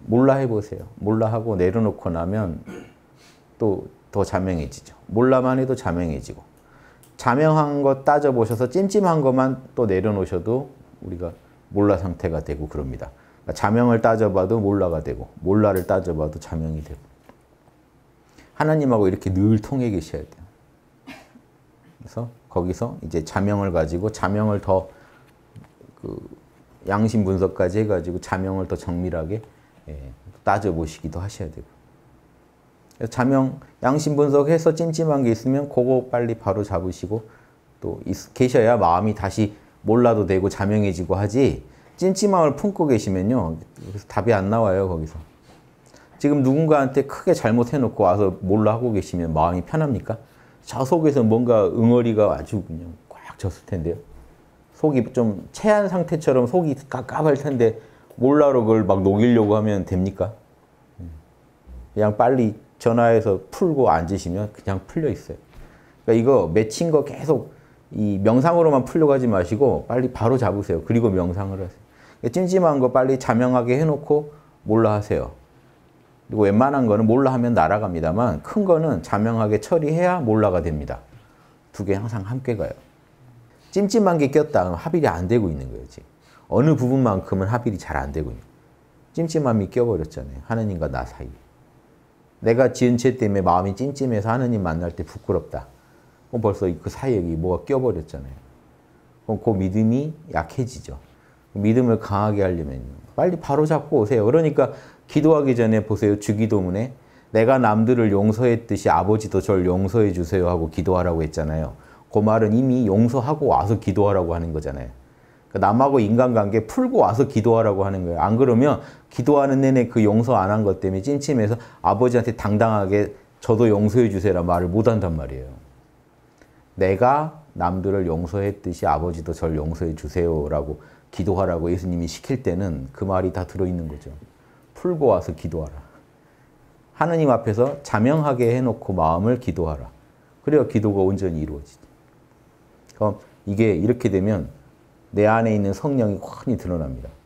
몰라 해보세요. 몰라 하고 내려놓고 나면 또 더 자명해지죠. 몰라만 해도 자명해지고. 자명한 거 따져보셔서 찜찜한 것만 또 내려놓으셔도 우리가 몰라 상태가 되고 그럽니다. 그러니까 자명을 따져봐도 몰라가 되고 몰라를 따져봐도 자명이 되고. 하나님하고 이렇게 늘 통해 계셔야 돼요. 그래서 거기서 이제 자명을 가지고 자명을 더 양심 분석까지 해가지고 자명을 더 정밀하게 따져보시기도 하셔야 되고. 자명, 양심 분석해서 찜찜한 게 있으면 그거 빨리 바로 잡으시고 또 계셔야 마음이 다시 몰라도 되고 자명해지고 하지 찜찜함을 품고 계시면요. 그래서 답이 안 나와요, 거기서. 지금 누군가한테 크게 잘못해놓고 와서 몰라 하고 계시면 마음이 편합니까? 저 속에서 뭔가 응어리가 아주 그냥 꽉 졌을 텐데요. 속이 좀 체한 상태처럼 속이 깝깝할 텐데 몰라로 그걸 막 녹이려고 하면 됩니까? 그냥 빨리 전화해서 풀고 앉으시면 그냥 풀려 있어요. 그러니까 이거 맺힌 거 계속 이 명상으로만 풀려고 하지 마시고 빨리 바로 잡으세요. 그리고 명상을 하세요. 그러니까 찜찜한 거 빨리 자명하게 해놓고 몰라 하세요. 그리고 웬만한 거는 몰라 하면 날아갑니다만 큰 거는 자명하게 처리해야 몰라가 됩니다. 두 개 항상 함께 가요. 찜찜한 게 꼈다 그러면 합일이 안 되고 있는 거예요. 지금. 어느 부분만큼은 합일이 잘 안 되고 있는 거예요. 찜찜함이 껴버렸잖아요. 하느님과 나 사이에. 내가 지은 죄 때문에 마음이 찜찜해서 하느님 만날 때 부끄럽다. 그럼 벌써 그 사이에 뭐가 껴버렸잖아요. 그럼 그 믿음이 약해지죠. 믿음을 강하게 하려면 빨리 바로 잡고 오세요. 그러니까 기도하기 전에 보세요. 주기도문에 내가 남들을 용서했듯이 아버지도 절 용서해 주세요 하고 기도하라고 했잖아요. 그 말은 이미 용서하고 와서 기도하라고 하는 거잖아요. 남하고 인간관계 풀고 와서 기도하라고 하는 거예요. 안 그러면 기도하는 내내 그 용서 안 한 것 때문에 찜찜해서 아버지한테 당당하게 저도 용서해 주세요라는 말을 못 한단 말이에요. 내가 남들을 용서했듯이 아버지도 절 용서해 주세요라고 기도하라고 예수님이 시킬 때는 그 말이 다 들어있는 거죠. 풀고 와서 기도하라. 하느님 앞에서 자명하게 해놓고 마음을 기도하라. 그래야 기도가 온전히 이루어지죠. 그럼 이게 이렇게 되면 내 안에 있는 성령이 훤히 드러납니다.